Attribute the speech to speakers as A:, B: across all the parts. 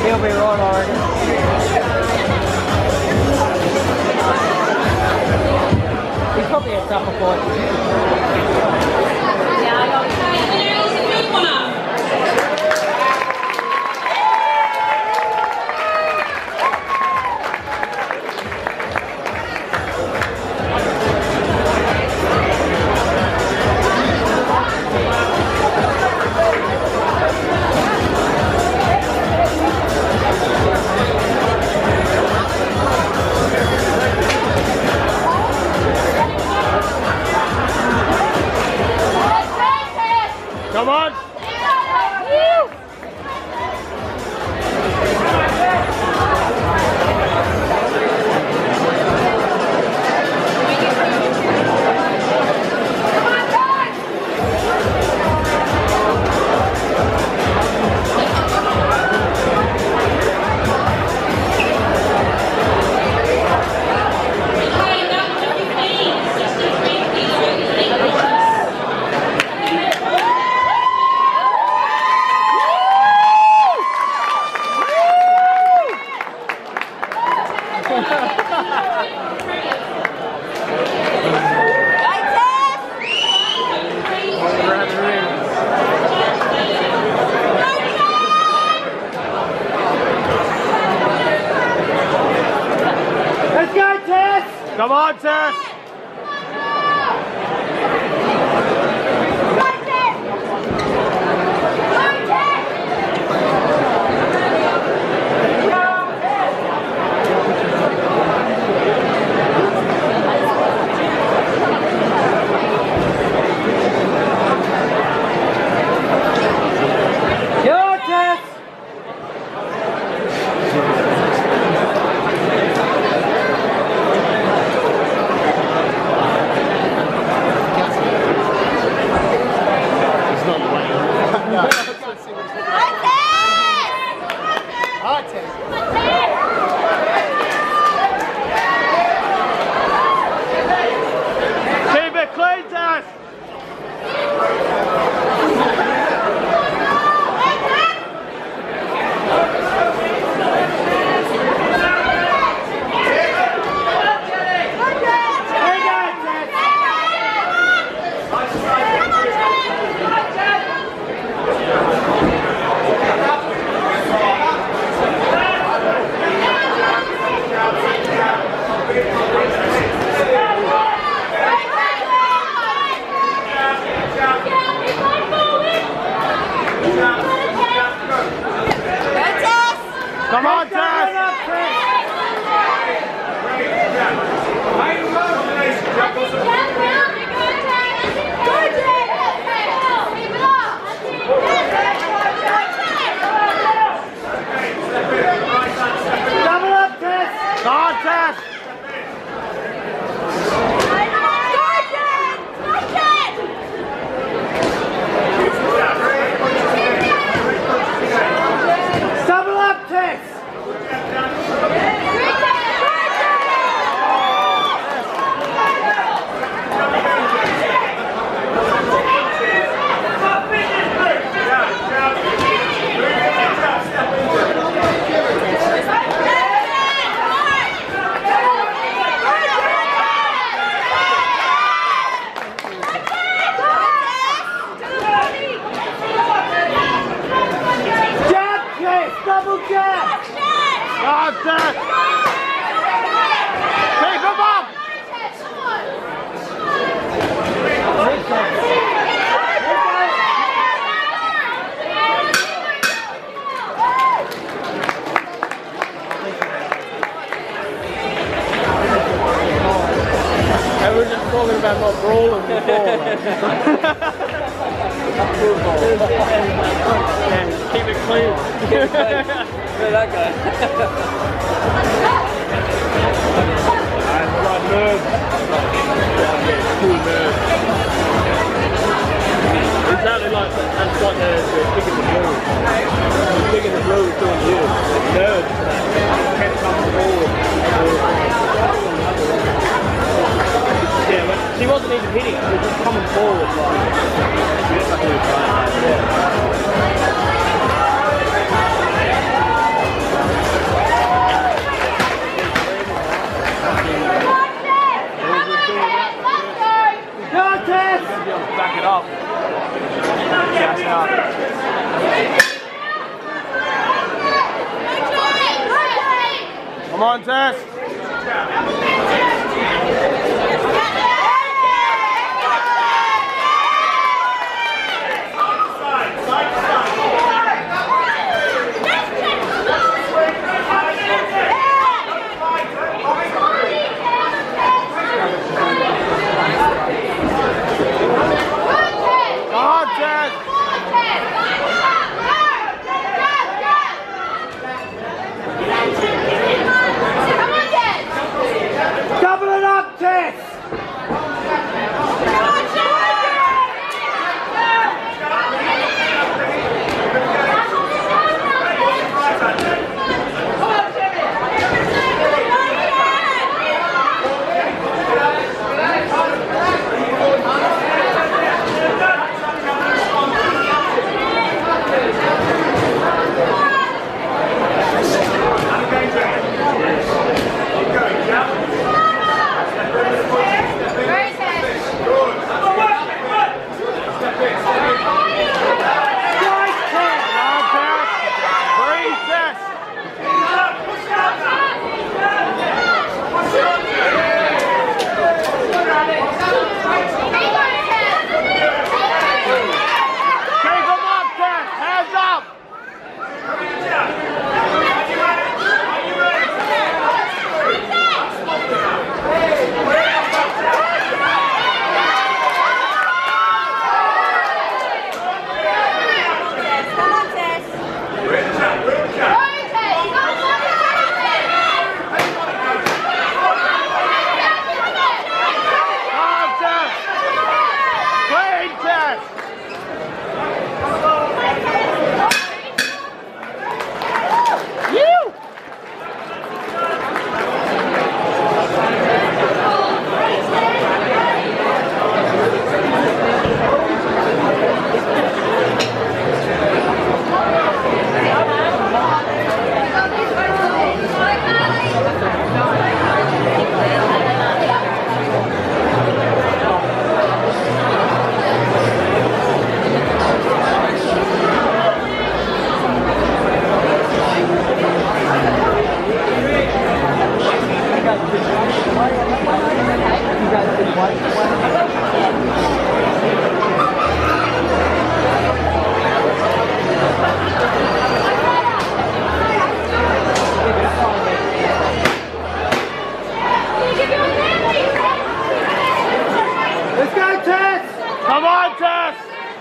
A: He'll be right, I reckon. He probably had tougher fights.
B: Yeah, I got it. There's a good one up.
C: Come on! Come on, Tess! Keep it clean, Tess! Come on, Tess!
A: Double up, Tess!
C: Come on, Tess!
A: Double up, Tess! Double jab!
C: Come on, Tess! Keep him up!
A: We were just talking about not brawling before. Yeah, keep it clean.
D: Where'd that go?
C: That's got nerves. Cool nerves. Exactly like that's like the kick in the blue. The kick in the blue is doing you. It's nerves. Kept coming forward. Yeah, but she wasn't even hitting, she was just coming forward. Like, Come on, Tess.
A: Double it up, Tess! Let's go, Tess!
C: Come on, Tess!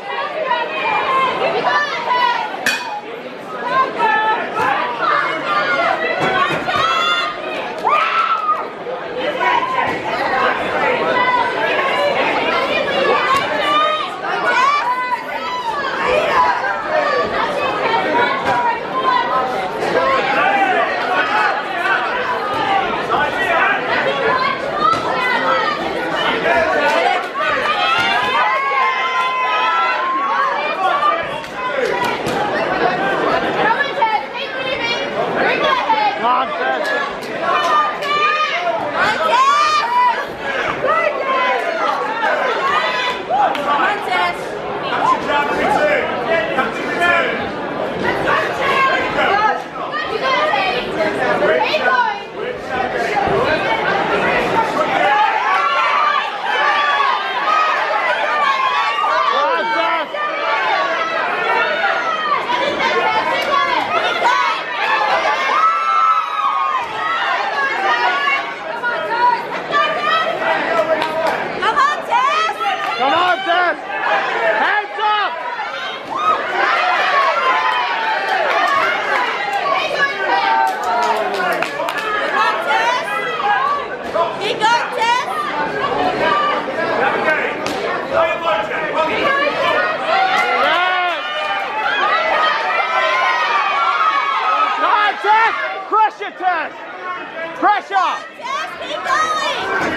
C: Pressure!
B: Yes, keep going!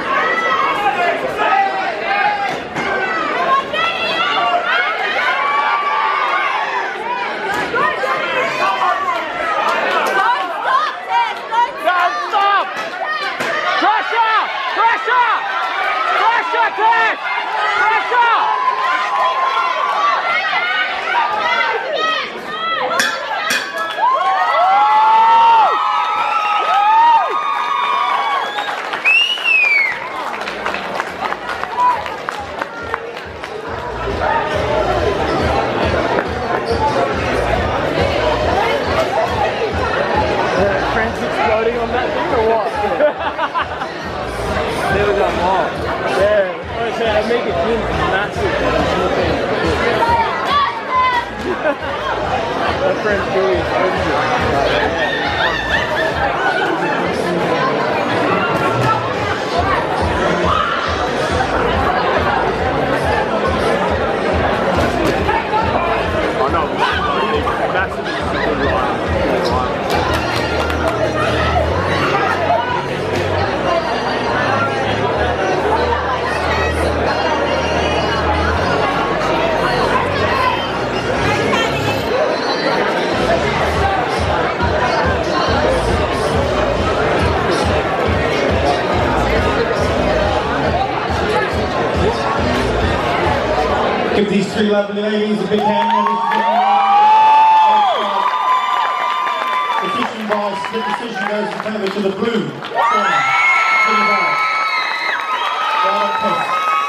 C: Don't stop! Pressure! Pressure! Pressure, Tess! Pressure! Woo! Woo! My friend Julius owns it. Oh no, massive
E: Give these three lovely ladies a big hand. The fishing ball split decision goes in favour to the blue corner. To the right. Well pissed.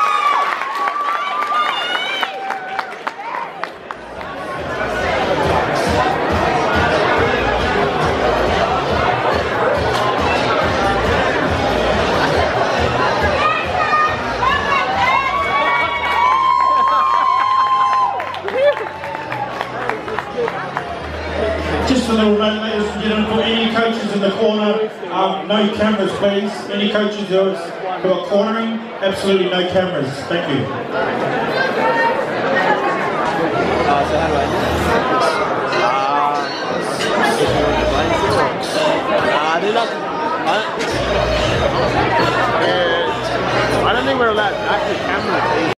E: Just a little note, ladies and gentlemen, for any coaches in the corner, no cameras please. Any coaches who are cornering, absolutely no cameras. Thank you.
D: So how do I do
C: I don't think we're allowed to actually camera.